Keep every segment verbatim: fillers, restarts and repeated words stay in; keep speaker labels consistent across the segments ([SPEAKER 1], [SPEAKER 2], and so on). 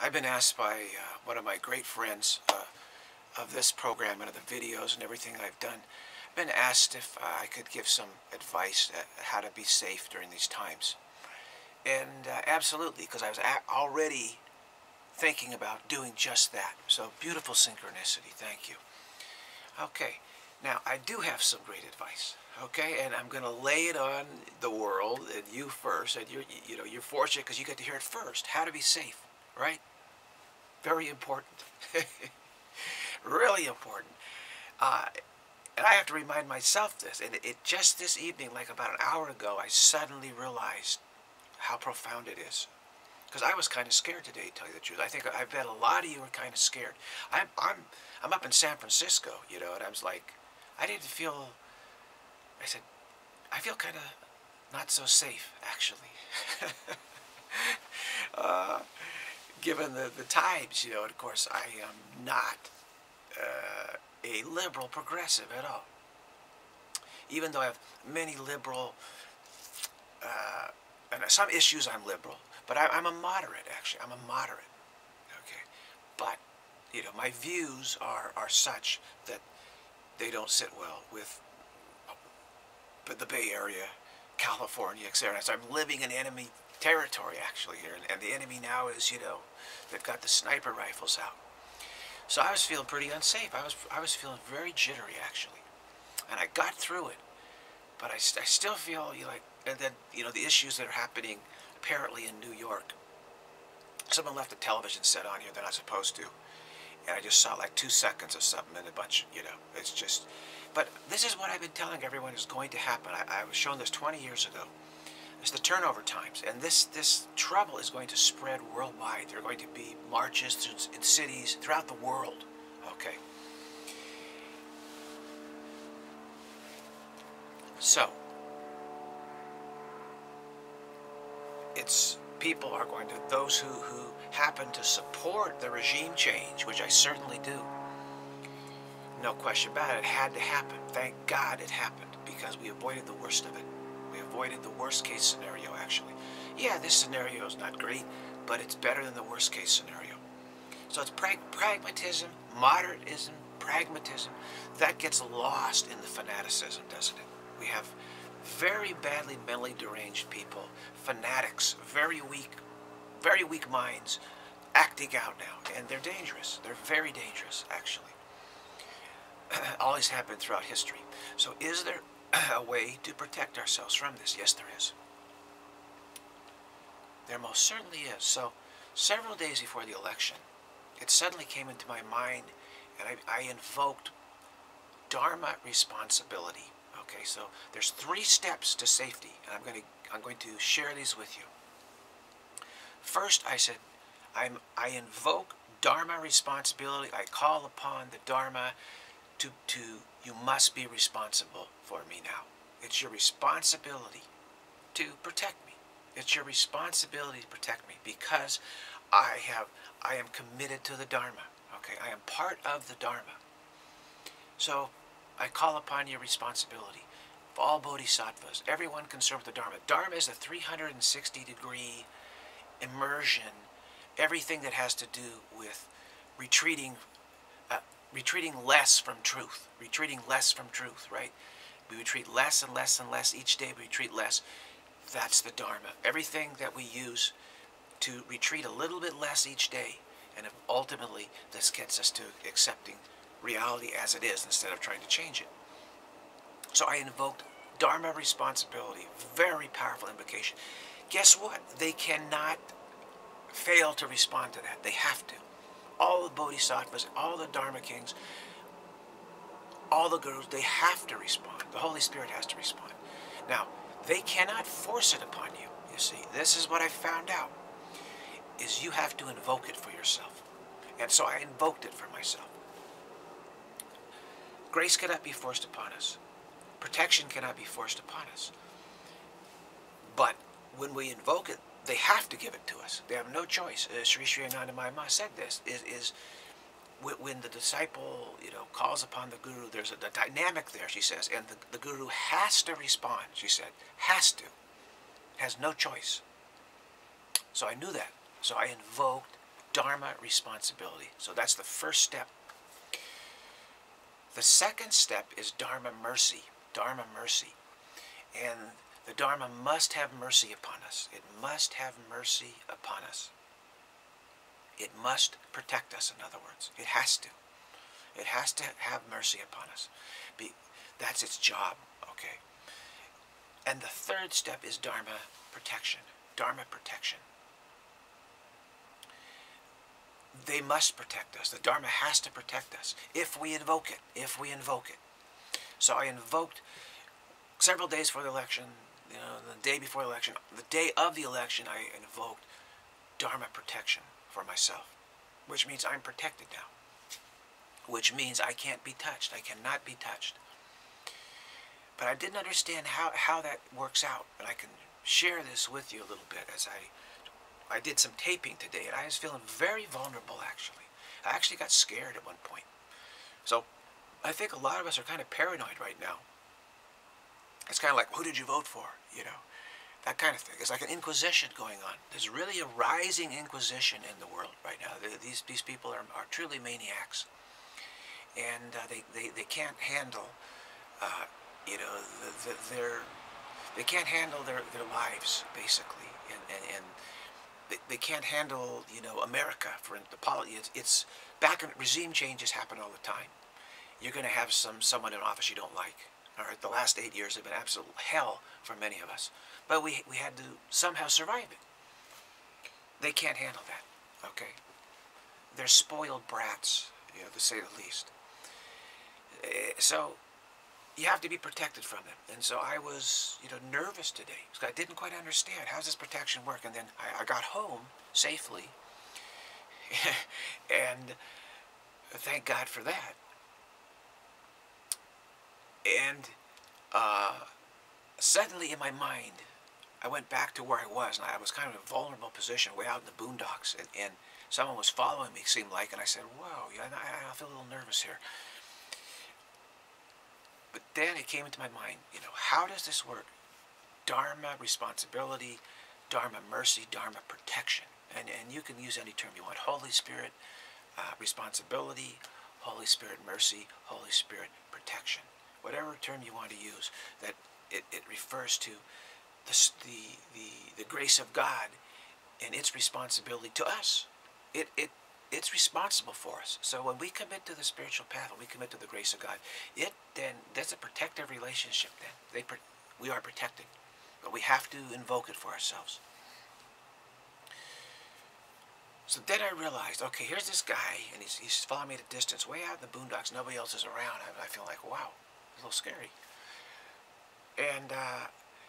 [SPEAKER 1] I've been asked by uh, one of my great friends uh, of this program and of the videos and everything I've done. I've been asked if uh, I could give some advice at how to be safe during these times. And uh, absolutely, because I was already thinking about doing just that. So beautiful synchronicity. Thank you. Okay. Now, I do have some great advice. Okay, and I'm going to lay it on the world and you first. And you're, you know, you're fortunate because you get to hear it first. How to be safe, right? Very important. Really important. Uh, and I have to remind myself this. And it, it just this evening, like about an hour ago, I suddenly realized how profound it is. Because I was kind of scared today, to tell you the truth. I think I bet a lot of you are kind of scared. I'm, I'm, I'm up in San Francisco, you know, and I was like, I didn't feel, I said, I feel kind of not so safe, actually. uh, given the, the times, you know, and of course, I am not uh, a liberal progressive at all. Even though I have many liberal, uh, and some issues I'm liberal, but I, I'm a moderate, actually. I'm a moderate, okay? But, you know, my views are, are such that they don't sit well with the Bay Area, California, et cetera. So I'm living in enemy territory, actually, here. And, and the enemy now is, you know, they've got the sniper rifles out. So I was feeling pretty unsafe. I was, I was feeling very jittery, actually. And I got through it. But I, I still feel, you know, like, and then, you know, the issues that are happening apparently in New York. Someone left a television set on here they're not supposed to. And I just saw like two seconds of something and a bunch, you know, it's just, but this is what I've been telling everyone is going to happen. I, I was shown this twenty years ago. It's the turnover times, and this, this trouble is going to spread worldwide. There are going to be marches in cities throughout the world, okay? So, it's, people are going to, those who, who happen to support the regime change, which I certainly do, no question about it, it had to happen. Thank God it happened, because we avoided the worst of it. We avoided the worst case scenario, actually. Yeah, this scenario is not great, but it's better than the worst case scenario. So it's prag pragmatism, moderatism, pragmatism. That gets lost in the fanaticism, doesn't it? We have very badly mentally deranged people, fanatics, very weak, very weak minds, acting out now, and they're dangerous. They're very dangerous, actually. Always happened throughout history. So is there a way to protect ourselves from this? Yes, there is. There most certainly is. So several days before the election, it suddenly came into my mind, and I, I invoked Dharma responsibility. Okay, so there's three steps to safety, and I'm going to I'm going to share these with you. First, I said, I'm, I invoke Dharma responsibility. I call upon the Dharma to, to, you must be responsible for me now. It's your responsibility to protect me. It's your responsibility to protect me because I have, I am committed to the Dharma. Okay, I am part of the Dharma. So I call upon your responsibility. All bodhisattvas, everyone concerned with the Dharma. Dharma is a three hundred sixty degree immersion, everything that has to do with retreating, uh, retreating less from truth, retreating less from truth, right? We retreat less and less and less each day. We retreat less. That's the Dharma. Everything that we use to retreat a little bit less each day, and ultimately this gets us to accepting reality as it is instead of trying to change it. So I invoked Dharma responsibility, very powerful invocation. Guess what? They cannot fail to respond to that. They have to. All the bodhisattvas, all the Dharma kings, all the gurus, they have to respond. The Holy Spirit has to respond. Now, they cannot force it upon you, you see. This is what I found out, is you have to invoke it for yourself. And so I invoked it for myself. Grace cannot be forced upon us. Protection cannot be forced upon us. But when we invoke it, they have to give it to us. They have no choice. Uh, Sri Sri Anandamayi Ma said this, is, is when the disciple, you know, calls upon the guru, there's a, a dynamic there, she says, and the, the guru has to respond, she said, has to, has no choice. So I knew that. So I invoked Dharma responsibility. So that's the first step. The second step is Dharma mercy. Dharma mercy. And the Dharma must have mercy upon us. It must have mercy upon us. It must protect us, in other words. It has to. It has to have mercy upon us. Be, that's its job, okay? And the third step is Dharma protection. Dharma protection. They must protect us. The Dharma has to protect us if we invoke it, if we invoke it. So I invoked several days before the election, you know, the day before the election, the day of the election, I invoked Dharma protection for myself, which means I'm protected now, which means I can't be touched. I cannot be touched. But I didn't understand how, how that works out, and I can share this with you a little bit as I I did some taping today, and I was feeling very vulnerable, actually. I actually got scared at one point. So I think a lot of us are kind of paranoid right now. It's kind of like, who did you vote for? You know, that kind of thing. It's like an inquisition going on. There's really a rising inquisition in the world right now. These, these people are, are truly maniacs. And uh, they, they, they can't handle, uh, you know, the, the, their, they can't handle their, their lives, basically. And, and, and they, they can't handle, you know, America. For the polity, it's, it's back in regime changes happen all the time. You're going to have some someone in office you don't like. All right, the last eight years have been absolute hell for many of us, but we we had to somehow survive it. They can't handle that. Okay, they're spoiled brats, you know, to say the least. So you have to be protected from them. And so I was, you know, nervous today because I didn't quite understand how does this protection work. And then I, I got home safely, and thank God for that. And uh, suddenly in my mind, I went back to where I was, and I was kind of in a vulnerable position way out in the boondocks, and, and someone was following me, it seemed like, and I said, whoa, yeah, I, I feel a little nervous here. But then it came into my mind, you know, how does this work? Dharma responsibility, Dharma mercy, Dharma protection. And, and you can use any term you want. Holy Spirit uh, responsibility, Holy Spirit mercy, Holy Spirit protection. Whatever term you want to use, that it, it refers to the, the, the, the grace of God and its responsibility to us. It, it, it's responsible for us. So when we commit to the spiritual path, when we commit to the grace of God, it then, that's a protective relationship then. They, we are protected, but we have to invoke it for ourselves. So then I realized, okay, here's this guy, and he's, he's following me at a distance, way out in the boondocks, nobody else is around. I, I feel like, wow, it's a little scary. And uh,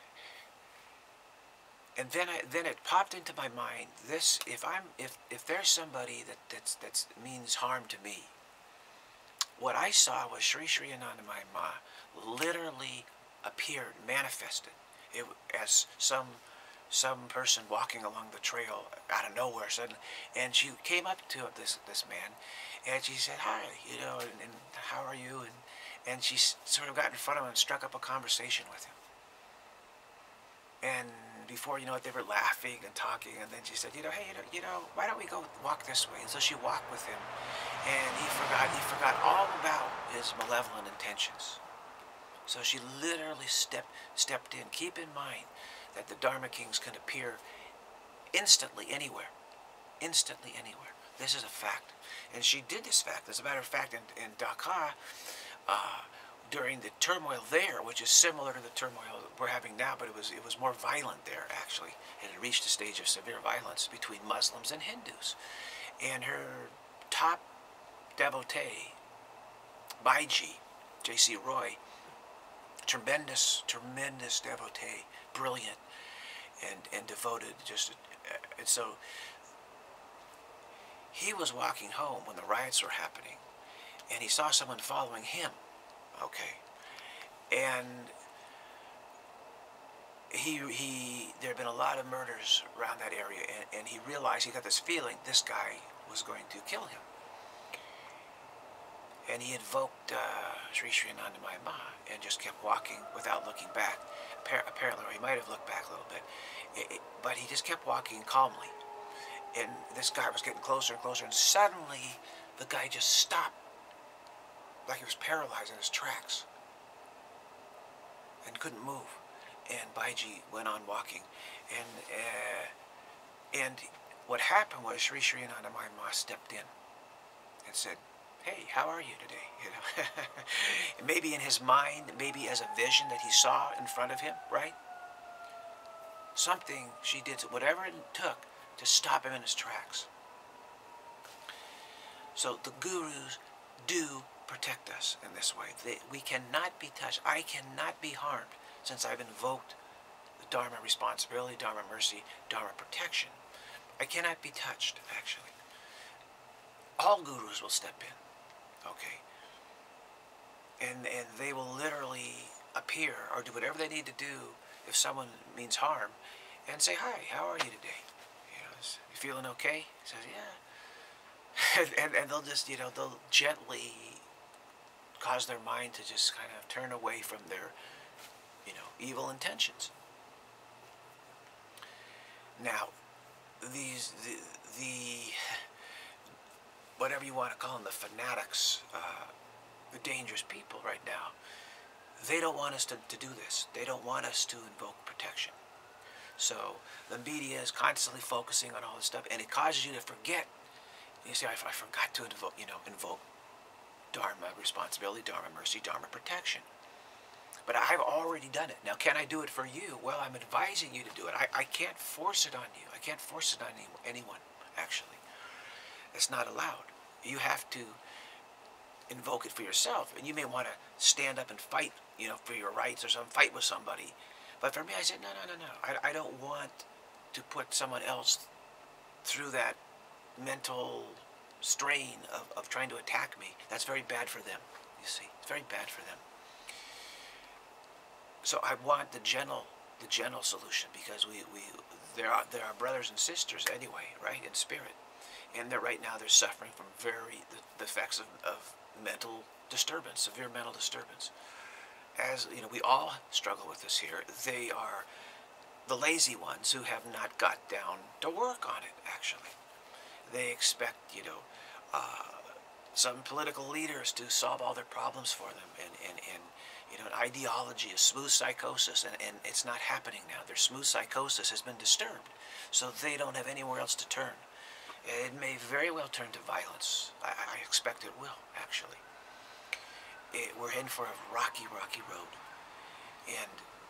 [SPEAKER 1] and then I, then it popped into my mind, this, if I'm, if, if there's somebody that that's, that's means harm to me, what I saw was Sri Sri Anandamayi Ma literally appeared, manifested, it, as some some person walking along the trail out of nowhere suddenly, and she came up to this this man, and she said, hi, you know, and, and how are you, and and she sort of got in front of him and struck up a conversation with him. And before you know it, they were laughing and talking, and then she said, you know, hey, you know, you know, why don't we go walk this way? And so she walked with him, and he forgot, he forgot all about his malevolent intentions. So she literally stepped, stepped in. Keep in mind that the Dharma Kings can appear instantly anywhere. Instantly anywhere. This is a fact. And she did this fact. As a matter of fact, in, in Dhaka, uh, during the turmoil there, which is similar to the turmoil we're having now, but it was, it was more violent there, actually. It had reached a stage of severe violence between Muslims and Hindus. And her top devotee, Baiji, J C Roy, tremendous, tremendous devotee, brilliant and, and devoted, just, uh, and so he was walking home when the riots were happening, and he saw someone following him, okay, and he, he, there had been a lot of murders around that area, and, and he realized, he got this feeling, this guy was going to kill him. And he invoked uh, Sri Sri Anandamayi Ma and just kept walking without looking back. Appar apparently, or he might have looked back a little bit, it, it, but he just kept walking calmly. And this guy was getting closer and closer, and suddenly the guy just stopped, like he was paralyzed in his tracks, and couldn't move. And Baiji went on walking, and uh, and what happened was Sri Sri Anandamayi Ma stepped in and said, "Hey, how are you today?" You know, maybe in his mind, maybe as a vision that he saw in front of him, right? Something she did, whatever it took to stop him in his tracks. So the gurus do protect us in this way. They, we cannot be touched. I cannot be harmed since I've invoked the Dharma responsibility, Dharma mercy, Dharma protection. I cannot be touched, actually. All gurus will step in, okay? And, and they will literally appear or do whatever they need to do if someone means harm and say, "Hi, how are you today? You know, is, you feeling okay?" He says, "Yeah." and, and, and they'll just, you know, they'll gently cause their mind to just kind of turn away from their, you know, evil intentions. Now, these, the, the whatever you want to call them, the fanatics, uh, the dangerous people right now, they don't want us to, to do this. They don't want us to invoke protection. So the media is constantly focusing on all this stuff, and it causes you to forget. You say, I, I forgot to invoke, you know, invoke Dharma responsibility, Dharma mercy, Dharma protection. But I've already done it. Now, can I do it for you? Well, I'm advising you to do it. I, I can't force it on you. I can't force it on any, anyone, actually. It's not allowed. You have to invoke it for yourself. And you may want to stand up and fight, you know, for your rights or some fight with somebody. But for me, I said, no, no, no, no. I, I don't want to put someone else through that mental strain of, of trying to attack me. That's very bad for them, you see. It's very bad for them. So I want the gentle, the gentle solution, because we, we there are there are brothers and sisters anyway, right, in spirit. And they're right now they're suffering from very the, the effects of, of mental disturbance, severe mental disturbance. As you know, we all struggle with this here. They are the lazy ones who have not got down to work on it, actually. They expect, you know, uh, some political leaders to solve all their problems for them, and, and, and you know, an ideology, a smooth psychosis, and, and it's not happening now. Their smooth psychosis has been disturbed, so they don't have anywhere else to turn. It may very well turn to violence. I, I expect it will, actually. It, we're in for a rocky, rocky road. And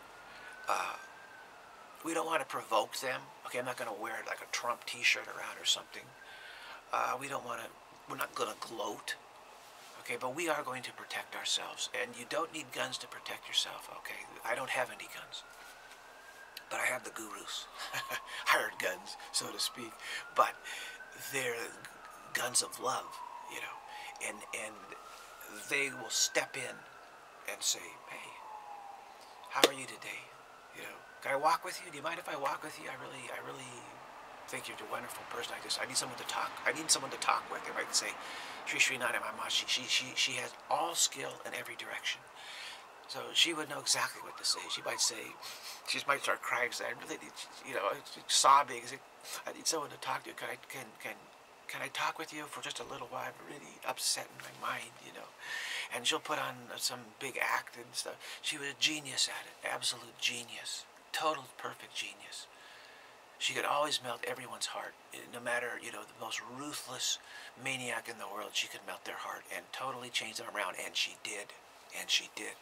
[SPEAKER 1] uh, we don't want to provoke them. Okay, I'm not going to wear like a Trump t-shirt around or something. Uh, we don't want to, we're not going to gloat. Okay, but we are going to protect ourselves. And you don't need guns to protect yourself, okay? I don't have any guns. But I have the gurus. Hired guns, so to speak. But they're guns of love, you know. And, and they will step in and say, "Hey, how are you today? You know, can I walk with you? Do you mind if I walk with you? I really, I really think you're a wonderful person. I just, I need someone to talk. I need someone to talk with." They might say, "Sri Sri Anandamayi Ma, she, she, she, she has all skill in every direction." So she would know exactly what to say. She might say, she might start crying, say, "I really need, you know, sobbing. Say, I need someone to talk to. Can I, can, can, can I talk with you for just a little while? I'm really upset in my mind, you know." And she'll put on some big act and stuff. She was a genius at it, absolute genius, total perfect genius. She could always melt everyone's heart, no matter, you know, the most ruthless maniac in the world. She could melt their heart and totally change them around, and she did, and she did.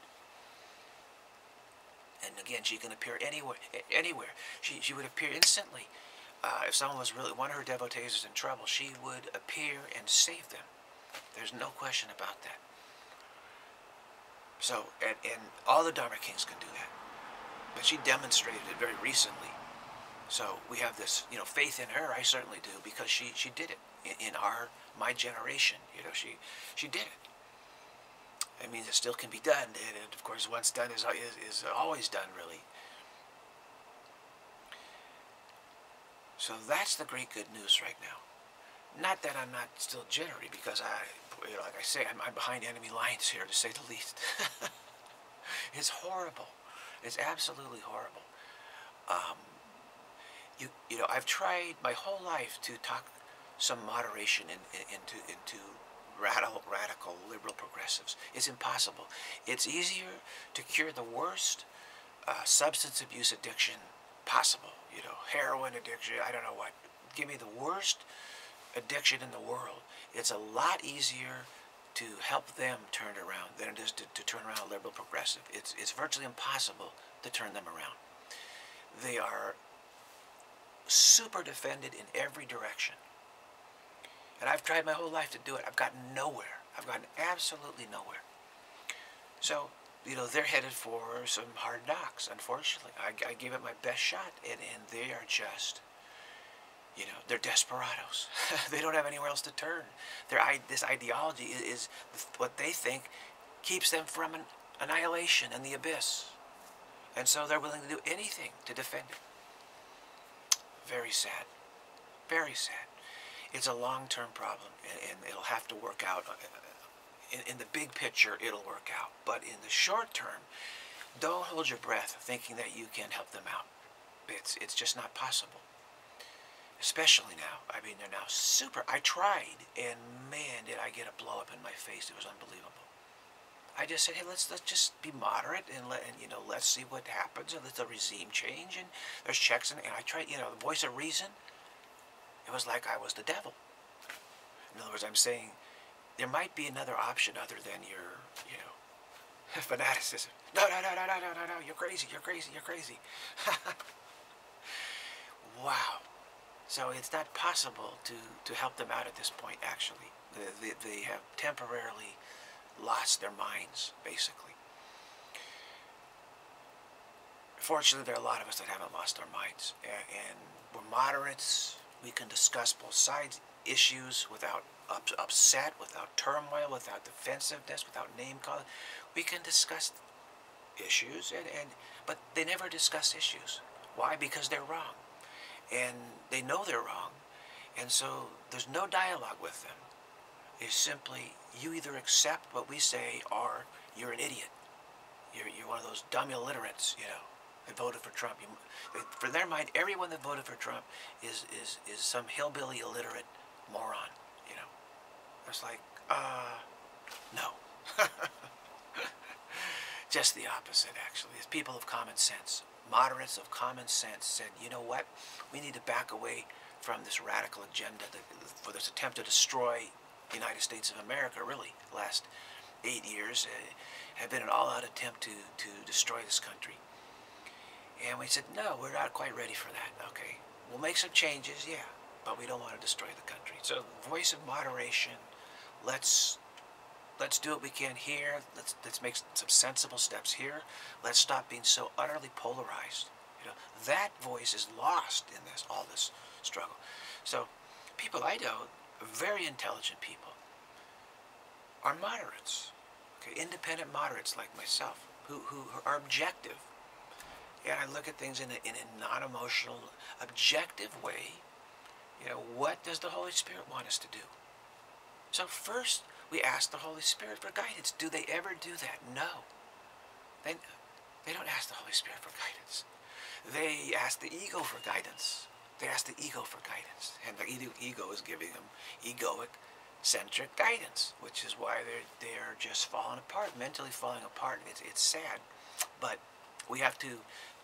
[SPEAKER 1] And again, she can appear anywhere. Anywhere, she she would appear instantly. Uh, if someone was really, one of her devotees was in trouble, she would appear and save them. There's no question about that. So, and, and all the Dharma Kings can do that. But she demonstrated it very recently. So we have this, you know, faith in her. I certainly do, because she, she did it in, in our, my generation. You know, she, she did it. I mean, it still can be done. And, and of course, once done is, is, is always done, really. So that's the great good news right now. Not that I'm not still jittery, because I, you know, like I say, I'm, I'm behind enemy lines here, to say the least. It's horrible. It's absolutely horrible. Um, You, you know, I've tried my whole life to talk some moderation in, in, into, into radical, radical liberal progressives. It's impossible. It's easier to cure the worst uh, substance abuse addiction possible. You know, heroin addiction, I don't know what. Give me the worst addiction in the world. It's a lot easier to help them turn around than it is to, to turn around a liberal progressive. It's, it's virtually impossible to turn them around. They are super defended in every direction. And I've tried my whole life to do it. I've gotten nowhere. I've gotten absolutely nowhere. So, you know, they're headed for some hard knocks, unfortunately. I, I gave it my best shot, and, and they are just, you know, they're desperados. They don't have anywhere else to turn. Their, this ideology is, is what they think keeps them from an annihilation and the abyss. And so they're willing to do anything to defend it. Very sad. Very sad. It's a long-term problem, and, and it'll have to work out. In, in the big picture, it'll work out. But in the short term, don't hold your breath thinking that you can help them out. It's, it's just not possible. Especially now. I mean, they're now super... I tried, and man, did I get a blow-up in my face. It was unbelievable. I just said, hey, let's let's just be moderate, and let and, you know, let's see what happens, and let the regime change, and there's checks, and, and I tried, you know, the voice of reason. It was like I was the devil. In other words, I'm saying there might be another option other than your, you know, fanaticism. No, no, no, no, no, no, no, no, you're crazy, you're crazy, you're crazy. Wow. So it's not possible to, to help them out at this point, actually. They, they, they have temporarily lost their minds, basically. Fortunately, there are a lot of us that haven't lost our minds. And, and we're moderates. We can discuss both sides issues without up, upset, without turmoil, without defensiveness, without name calling. We can discuss issues, and, and but they never discuss issues. Why? Because they're wrong. And they know they're wrong. And so there's no dialogue with them. It's simply, you either accept what we say or you're an idiot. You're, you're one of those dumb illiterates, you know, that voted for Trump. You, for their mind, everyone that voted for Trump is, is, is some hillbilly illiterate moron, you know. It's like, uh, no. Just the opposite, actually. It's people of common sense. Moderates of common sense said, you know what? We need to back away from this radical agenda that, for this attempt to destroy the United States of America, really. The last eight years uh, have been an all-out attempt to, to destroy this country. And we said, no, we're not quite ready for that. Okay, we'll make some changes, yeah, but we don't want to destroy the country. So, voice of moderation, let's let's do what we can here. Let's let's make some sensible steps here. Let's stop being so utterly polarized. You know, that voice is lost in this all this struggle. So, people I know, very intelligent people, are moderates. Okay, independent moderates like myself, who who are objective. And I look at things in a, in a non-emotional, objective way. You know, what does the Holy Spirit want us to do? So first, we ask the Holy Spirit for guidance. Do they ever do that? No. They, they don't ask the Holy Spirit for guidance. They ask the ego for guidance. They ask the ego for guidance. And the ego is giving them egoic-centric guidance, which is why they're, they're just falling apart, mentally falling apart. It's, it's sad. But we have to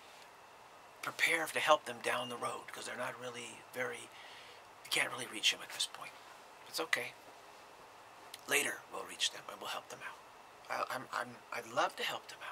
[SPEAKER 1] prepare to help them down the road, because they're not really very, you can't really reach them at this point. It's okay. Later, we'll reach them and we'll help them out. I, I'm, I'm, I'd love to help them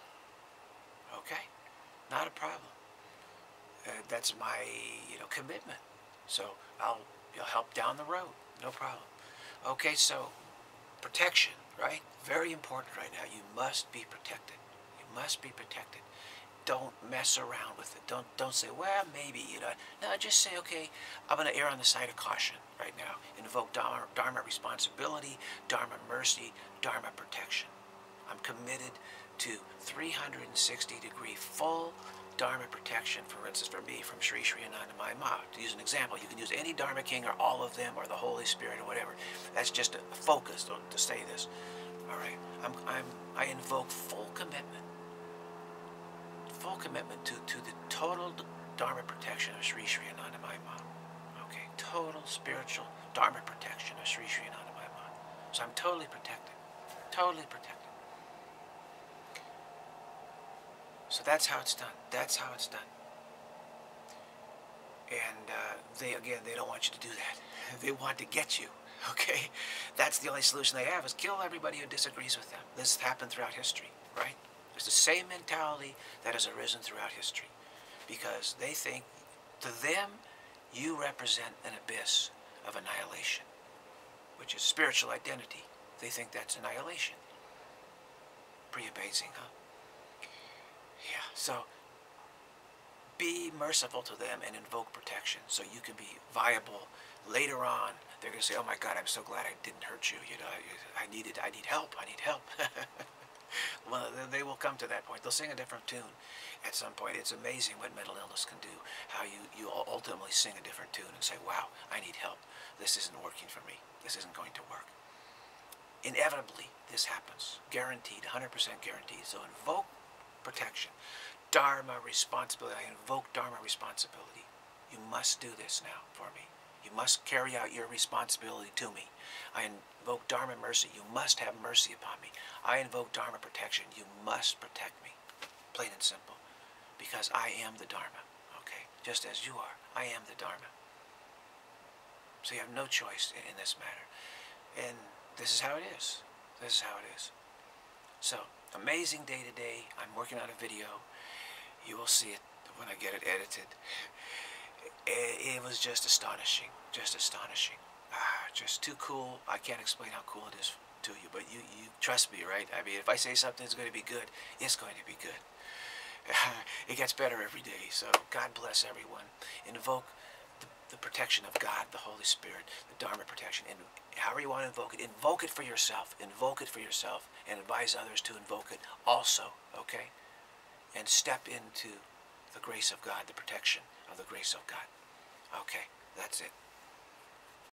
[SPEAKER 1] out. Okay? Not a problem. Uh, that's my, you know, commitment. So I'll, you'll help down the road. No problem. Okay, so protection, right? Very important right now. You must be protected. You must be protected. Don't mess around with it. Don't don't say, well, maybe, you know. No, just say, okay, I'm going to err on the side of caution right now. Invoke Dharma, Dharma responsibility, Dharma mercy, Dharma protection. I'm committed to three hundred sixty degree full Dharma protection, for instance, for me, from Sri Sri Anandamayi Ma. To use an example, you can use any Dharma king or all of them or the Holy Spirit or whatever. That's just a focus to, to say this. All right, I'm, I'm, I invoke full commitment. Full commitment to, to the total Dharma protection of Sri Sri Anandamayi. Okay, total spiritual Dharma protection of Sri Sri Anandamayi. So I'm totally protected, totally protected. So that's how it's done. That's how it's done. And uh, they, again, they don't want you to do that. They want to get you, okay? That's the only solution they have, is kill everybody who disagrees with them. This has happened throughout history, right? It's the same mentality that has arisen throughout history. Because they think, to them, you represent an abyss of annihilation, which is spiritual identity. They think that's annihilation. Pretty amazing, huh? Yeah, so be merciful to them and invoke protection so you can be viable later on. They're going to say, oh my God, I'm so glad I didn't hurt you. You know, I, I needed, I need help. I need help. Well, they will come to that point. They'll sing a different tune at some point. It's amazing what mental illness can do, how you, you ultimately sing a different tune and say, wow, I need help. This isn't working for me. This isn't going to work. Inevitably, this happens. Guaranteed, one hundred percent guaranteed. So invoke protection. Dharma responsibility. I invoke Dharma responsibility. You must do this now for me. You must carry out your responsibility to me. I invoke Dharma mercy. You must have mercy upon me. I invoke Dharma protection. You must protect me. Plain and simple. Because I am the Dharma. Okay? Just as you are. I am the Dharma. So you have no choice in, in this matter. And this is how it is. This is how it is. So, amazing day today. I'm working on a video. You will see it when I get it edited. It, it was just astonishing. Just astonishing. Ah, just too cool. I can't explain how cool it is to you, but you, you trust me, right? I mean, if I say something's going to be good, it's going to be good. It gets better every day. So God bless everyone. Invoke the, the protection of God, the Holy Spirit, the Dharma protection. And however you want to invoke it, invoke it for yourself. Invoke it for yourself and advise others to invoke it also, okay? And step into the grace of God, the protection of the grace of God. Okay, that's it.